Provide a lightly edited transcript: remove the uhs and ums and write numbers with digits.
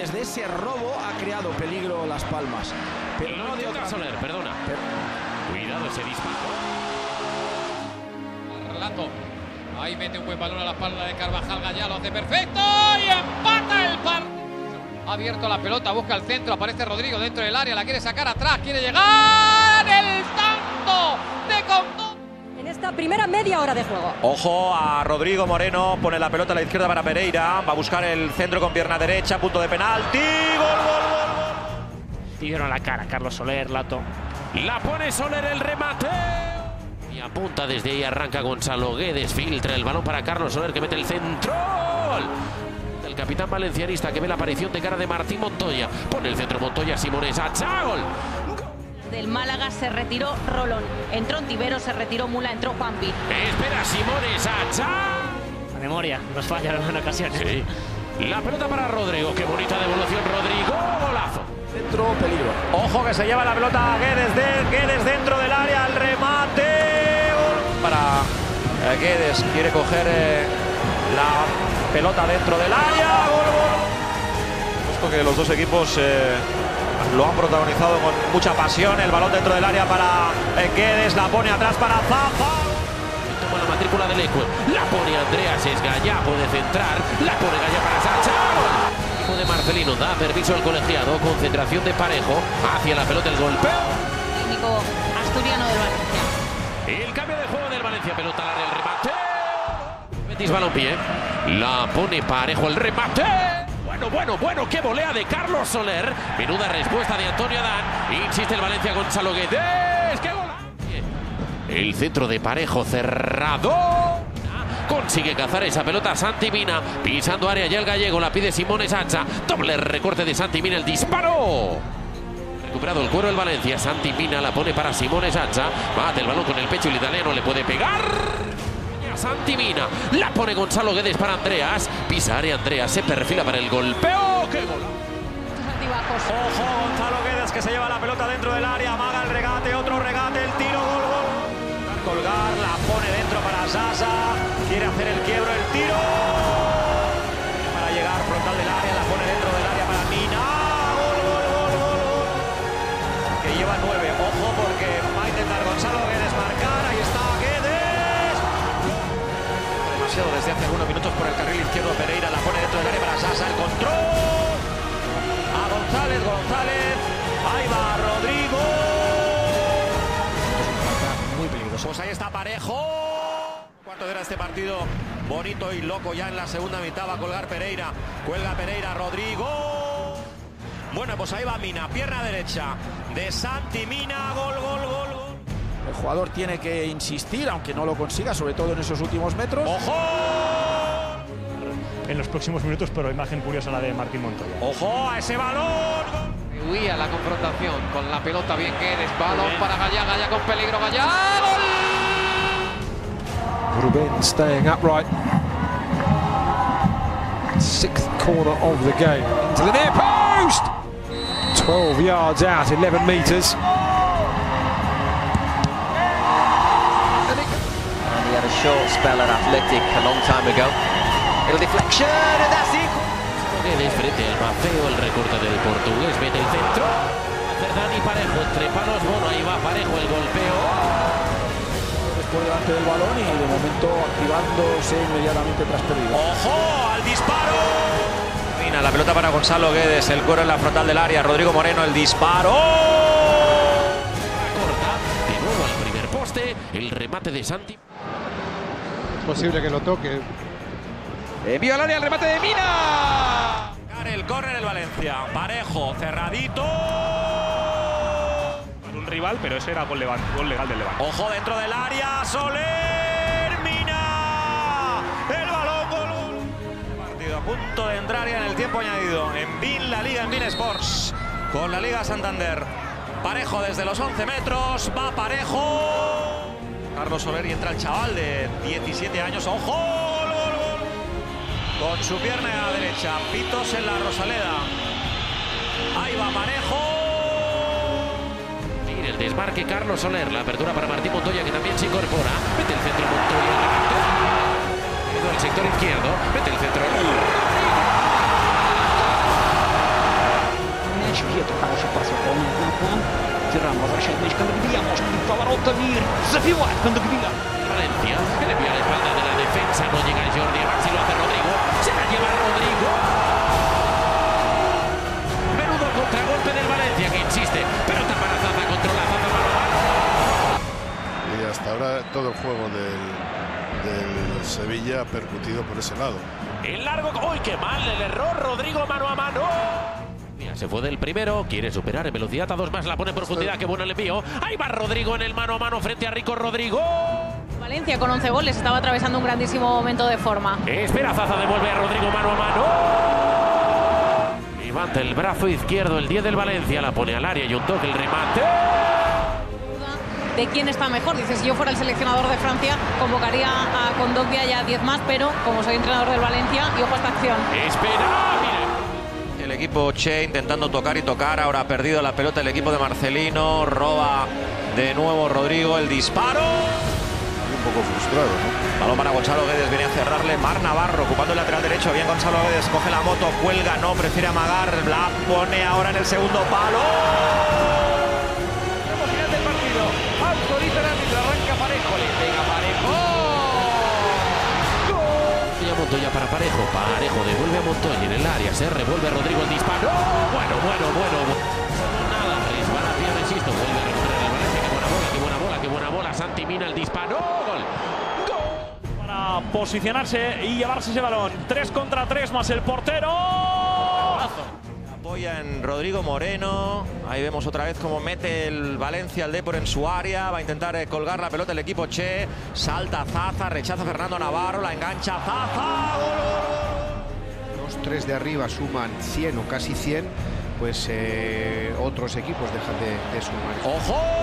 desde ese robo ha creado peligro Las Palmas. Pero no de otra Soler, perdona. Cuidado ese disparo. Relato. Ahí mete un buen balón a la espalda de Carvajal. Gallá lo hace perfecto y empata el partido. Ha abierto la pelota, busca el centro, aparece Rodrigo dentro del área, la quiere sacar atrás, quiere llegar. El tanto de Condón. En esta primera media hora de juego. Ojo a Rodrigo Moreno, pone la pelota a la izquierda para Pereira, va a buscar el centro con pierna derecha, punto de penalti, gol. Dieron la cara Carlos Soler, Lato. La pone Soler, el remate. Y apunta desde ahí, arranca Gonzalo Guedes, filtra el balón para Carlos Soler que mete el centro. El capitán valencianista que ve la aparición de cara de Martín Montoya. Pone el centro Montoya, Simón Sacha, gol. Del Málaga se retiró Rolón, entró Ontivero, se retiró Mula, entró Juanpi. Espera Simón Sacha. La memoria nos falla en ocasiones. Sí. La pelota para Rodrigo, qué bonita devolución Rodrigo, golazo. Centro, peligro. Ojo que se lleva la pelota Guedes dentro del área, el remate. Gol. Para Guedes, quiere coger la pelota dentro del área, gol. Justo que los dos equipos lo han protagonizado con mucha pasión. El balón dentro del área para Guedes, la pone atrás para Zafa. Toma la matrícula del Ecue, la pone Andreas, es Gallá, puede centrar, la pone Gallá para Sacha. El equipo de Marcelino da permiso al colegiado, concentración de Parejo, hacia la pelota el golpeo. Técnico asturiano del Valencia. El cambio de juego del Valencia, pelota al área, el remate. Betis balompié, la pone Parejo, el remate. Bueno, qué volea de Carlos Soler. Menuda respuesta de Antonio Adán. Insiste el Valencia, Gonzalo Guedes. ¡Qué gol! El centro de Parejo cerrado. Consigue cazar esa pelota Santi Mina. Pisando área ya el gallego, la pide Simón Sacha. Doble recorte de Santi Mina, el disparo. Recuperado el cuero el Valencia. Santi Mina la pone para Simón Sacha. Bate el balón con el pecho, el italiano le puede pegar. Santi Mina, la pone Gonzalo Guedes para Andreas, pisa área Andreas, se perfila para el golpeo, ¡qué gol! Ojo, Gonzalo Guedes que se lleva la pelota dentro del área, amaga el regate, otro regate, el tiro, gol. Colgar, la pone dentro para Sasa, quiere hacer el quiebro, el tiro. Para llegar frontal del área, la pone dentro del área para Mina, gol. Que lleva 9, ojo porque va a intentar Gonzalo Guedes marcar, ahí está Guedes. Desde hace algunos minutos por el carril izquierdo Pereira, la pone dentro del área para Sasa, el control a González, ahí va Rodrigo. Esto es una falta muy peligrosa. Pues ahí está Parejo. Cuarto de hora este partido, bonito y loco ya en la segunda mitad, va a colgar Pereira, cuelga Pereira, Rodrigo. Bueno, pues ahí va Mina, pierna derecha de Santi Mina, gol. El jugador tiene que insistir, aunque no lo consiga, sobre todo en esos últimos metros. ¡Ojo! En los próximos minutos, pero imagen curiosa la de Martín Montoya. ¡Ojo a ese balón! Huía la confrontación con la pelota bien Guedes, balón para Gallá con peligro, Gallá, gol. Rubén staying upright. 6th corner of the game. Into the near post! 12 yards out, 11 metres. He had a short spell at Athletic a long time ago. El deflection, and that's it. Guedes frente al vacío, el recorte del portugués, mete el centro. Hacer Dani Parejo, entre palos, bueno, ahí va Parejo, el golpeo. Después delante del balón y de momento activándose inmediatamente tras pérdida. ¡Ojo al disparo! Mina, la pelota para Gonzalo Guedes, el cuero en la frontal del área, Rodrigo Moreno, el disparo. Corta, de nuevo al primer poste, el remate de Santi. Es posible que lo toque. Envío al área el remate de Mina. El córner del Valencia, Parejo, cerradito. Un rival, pero ese era gol legal del Levante. Ojo dentro del área, Soler, Mina. El balón, gol. Partido a punto de entrar ya en el tiempo añadido. En BIN, la Liga, en BIN Sports. Con la Liga Santander. Parejo desde los 11 metros, va Parejo. Carlos Soler y entra el chaval de 17 años. ¡Ojo! Gol. Con su pierna derecha, pitos en la Rosaleda. Ahí va Parejo. Mira el desmarque Carlos Soler, la apertura para Martín Montoya que también se incorpora. Mete el centro Montoya. Al sector izquierdo, mete el centro. Valencia, que le envía la espalda de la defensa, no llega Jordi, a ver si lo hace Rodrigo, se la lleva Rodrigo. Menudo contragolpe del Valencia que insiste, pero para Zaza, controla Zaza mano a mano. Y hasta ahora todo el juego del Sevilla ha percutido por ese lado. El largo, ¡uy, qué mal el error! Rodrigo mano a mano. Se fue del primero, quiere superar en velocidad a 2 más, la pone en profundidad, qué bueno el envío. Ahí va Rodrigo en el mano a mano frente a Rico Rodrigo. Valencia con 11 goles estaba atravesando un grandísimo momento de forma. Espera, Zaza devuelve a Rodrigo mano a mano. Levanta el brazo izquierdo el 10 del Valencia, la pone al área y un toque el remate. De quién está mejor, dice, si yo fuera el seleccionador de Francia convocaría a Kondogbia y a 10 más, pero como soy entrenador del Valencia, y ojo a esta acción. Espera, mire. El equipo Che intentando tocar y tocar, ahora ha perdido la pelota el equipo de Marcelino, roba de nuevo Rodrigo, el disparo. Un poco frustrado, ¿no? Balón para Gonzalo Guedes, viene a cerrarle Mar Navarro, ocupando el lateral derecho, bien Gonzalo Guedes, coge la moto, cuelga, no, prefiere amagar, la pone ahora en el segundo palo. Final del partido, autoriza el árbitro, arranca Parejo, le pega Parejo. Montoya para Parejo, Parejo devuelve a Montoya en el área, se revuelve Rodrigo el disparo. Bueno. Nada, resbala bien, insisto, vuelve a recuperar el Valencia, qué buena bola, Santi Mina el disparo. Gol. Para posicionarse y llevarse ese balón. 3 contra 3 más el portero. Apoya en Rodrigo Moreno. Ahí vemos otra vez cómo mete el Valencia al Depor en su área. Va a intentar colgar la pelota el equipo Che. Salta Zaza, rechaza Fernando Navarro, la engancha Zaza. ¡Gol! Los 3 de arriba suman 100 o casi 100, pues otros equipos dejan de sumar. ¡Ojo!